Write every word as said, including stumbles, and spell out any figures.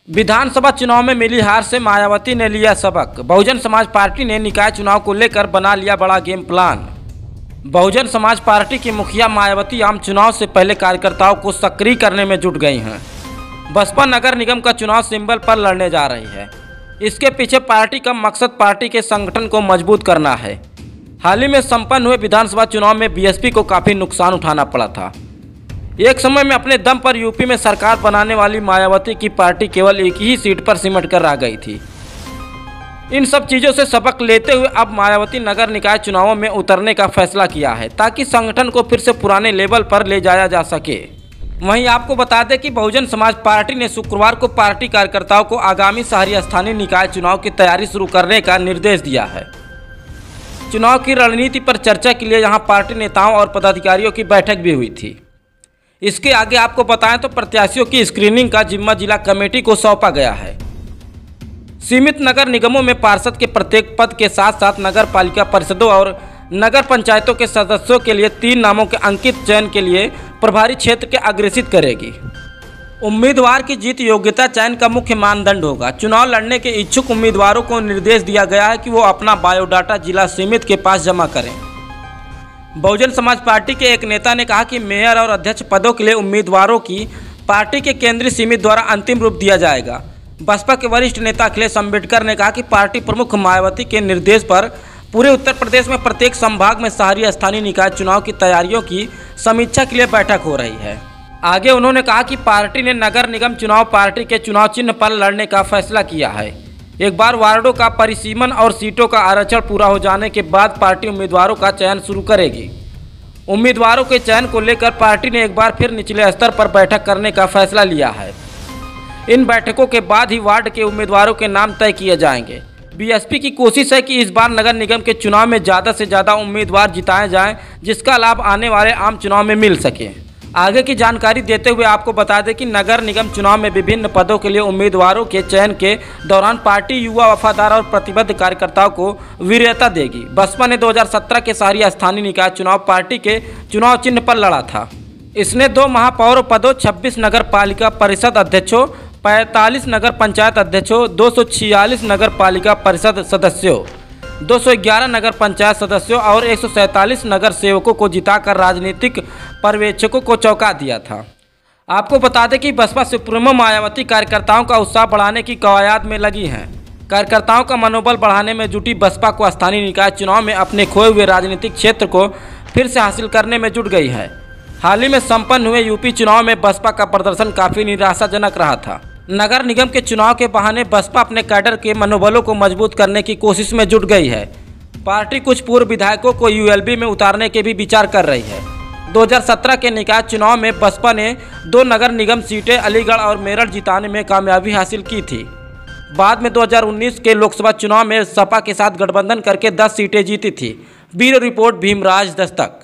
विधानसभा चुनाव में मिली हार से मायावती ने लिया सबक। बहुजन समाज पार्टी ने निकाय चुनाव को लेकर बना लिया बड़ा game plan. Bahujan Samaj party की मुखिया मायावती आम चुनाव से पहले कार्यकर्ताओं को सक्रिय करने में जुट गई हैं। बसपा नगर निगम का चुनाव सिंबल पर लड़ने जा रही है। इसके पीछे पार्टी का मकसद पार्टी के संगठन को मजबूत करना है। हाल ही में संपन्न हुए विधानसभा चुनाव में बीएसपी को काफ़ी नुकसान उठाना पड़ा था। एक समय में अपने दम पर यूपी में सरकार बनाने वाली मायावती की पार्टी केवल एक ही सीट पर सिमट कर रह गई थी। इन सब चीज़ों से सबक लेते हुए अब मायावती नगर निकाय चुनावों में उतरने का फैसला किया है, ताकि संगठन को फिर से पुराने लेवल पर ले जाया जा सके। वहीं आपको बता दें कि बहुजन समाज पार्टी ने शुक्रवार को पार्टी कार्यकर्ताओं को आगामी शहरी स्थानीय निकाय चुनाव की तैयारी शुरू करने का निर्देश दिया है। चुनाव की रणनीति पर चर्चा के लिए यहां पार्टी नेताओं और पदाधिकारियों की बैठक भी हुई थी। इसके आगे आपको बताएं तो प्रत्याशियों की स्क्रीनिंग का जिम्मा जिला कमेटी को सौंपा गया है। सीमित नगर निगमों में पार्षद के प्रत्येक पद के साथ साथ नगर पालिका परिषदों और नगर पंचायतों के सदस्यों के लिए तीन नामों के अंकित चयन के लिए प्रभारी क्षेत्र के अग्रेसित करेगी। उम्मीदवार की जीत योग्यता चयन का मुख्य मानदंड होगा। चुनाव लड़ने के इच्छुक उम्मीदवारों को निर्देश दिया गया है कि वो अपना बायोडाटा जिला सीमित के पास जमा करें। बहुजन समाज पार्टी के एक नेता ने कहा कि मेयर और अध्यक्ष पदों के लिए उम्मीदवारों की पार्टी के केंद्रीय समिति द्वारा अंतिम रूप दिया जाएगा। बसपा के वरिष्ठ नेता अखिलेश अम्बेडकर ने कहा कि पार्टी प्रमुख मायावती के निर्देश पर पूरे उत्तर प्रदेश में प्रत्येक संभाग में शहरी स्थानीय निकाय चुनाव की तैयारियों की समीक्षा के लिए बैठक हो रही है। आगे उन्होंने कहा कि पार्टी ने नगर निगम चुनाव पार्टी के चुनाव चिन्ह पर लड़ने का फैसला किया है। एक बार वार्डों का परिसीमन और सीटों का आरक्षण पूरा हो जाने के बाद पार्टी उम्मीदवारों का चयन शुरू करेगी। उम्मीदवारों के चयन को लेकर पार्टी ने एक बार फिर निचले स्तर पर बैठक करने का फैसला लिया है। इन बैठकों के बाद ही वार्ड के उम्मीदवारों के नाम तय किए जाएंगे। बीएसपी की कोशिश है कि इस बार नगर निगम के चुनाव में ज़्यादा से ज़्यादा उम्मीदवार जिताए जाएं, जिसका लाभ आने वाले आम चुनाव में मिल सके। आगे की जानकारी देते हुए आपको बता दें कि नगर निगम चुनाव में विभिन्न पदों के लिए उम्मीदवारों के चयन के दौरान पार्टी युवा, वफादार और प्रतिबद्ध कार्यकर्ताओं को वरीयता देगी। बसपा ने दो हज़ार सत्रह के शहरी स्थानीय निकाय चुनाव पार्टी के चुनाव चिन्ह पर लड़ा था। इसने दो महापौर पदों, छब्बीस नगर पालिका परिषद अध्यक्षों, पैंतालीस नगर पंचायत अध्यक्षों, दो सौ छियालीस नगर पालिका परिषद सदस्यों, दो सौ ग्यारह नगर पंचायत सदस्यों और एक सौ सैंतालीस नगर सेवकों को जिताकर राजनीतिक पर्यवेक्षकों को चौंका दिया था। आपको बता दें कि बसपा सुप्रीमो मायावती कार्यकर्ताओं का उत्साह बढ़ाने की कवायद में लगी हैं। कार्यकर्ताओं का मनोबल बढ़ाने में जुटी बसपा को स्थानीय निकाय चुनाव में अपने खोए हुए राजनीतिक क्षेत्र को फिर से हासिल करने में जुट गई है। हाल ही में संपन्न हुए यूपी चुनाव में बसपा का प्रदर्शन काफ़ी निराशाजनक रहा था। नगर निगम के चुनाव के बहाने बसपा अपने कैडर के मनोबलों को मजबूत करने की कोशिश में जुट गई है। पार्टी कुछ पूर्व विधायकों को यूएलबी में उतारने के भी विचार कर रही है। दो हज़ार सत्रह के निकाय चुनाव में बसपा ने दो नगर निगम सीटें अलीगढ़ और मेरठ जिताने में कामयाबी हासिल की थी। बाद में दो हज़ार उन्नीस के लोकसभा चुनाव में सपा के साथ गठबंधन करके दस सीटें जीती थी। Bureau report, Bhimraj Dastak.